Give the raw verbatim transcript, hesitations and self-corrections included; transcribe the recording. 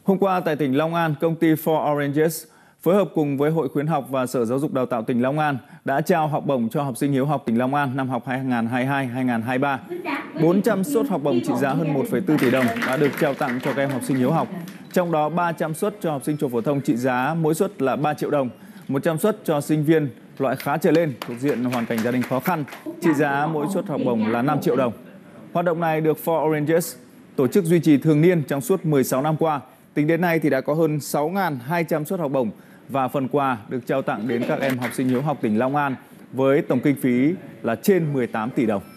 Hôm qua tại tỉnh Long An, công ty Four Oranges phối hợp cùng với Hội Khuyến học và Sở Giáo dục Đào tạo tỉnh Long An đã trao học bổng cho học sinh hiếu học tỉnh Long An năm học hai nghìn không trăm hai mươi hai hai nghìn không trăm hai mươi ba. bốn trăm suất học bổng trị giá hơn một phẩy bốn tỷ đồng đã được trao tặng cho các em học sinh hiếu học. Trong đó ba trăm suất cho học sinh trung học phổ thông trị giá mỗi suất là ba triệu đồng, một trăm suất cho sinh viên loại khá trở lên thuộc diện hoàn cảnh gia đình khó khăn, trị giá mỗi suất học bổng là năm triệu đồng. Hoạt động này được Four Oranges tổ chức duy trì thường niên trong suốt mười sáu năm qua. Tính đến nay thì đã có hơn sáu nghìn hai trăm suất học bổng và phần quà được trao tặng đến các em học sinh hiếu học tỉnh Long An với tổng kinh phí là trên mười tám tỷ đồng.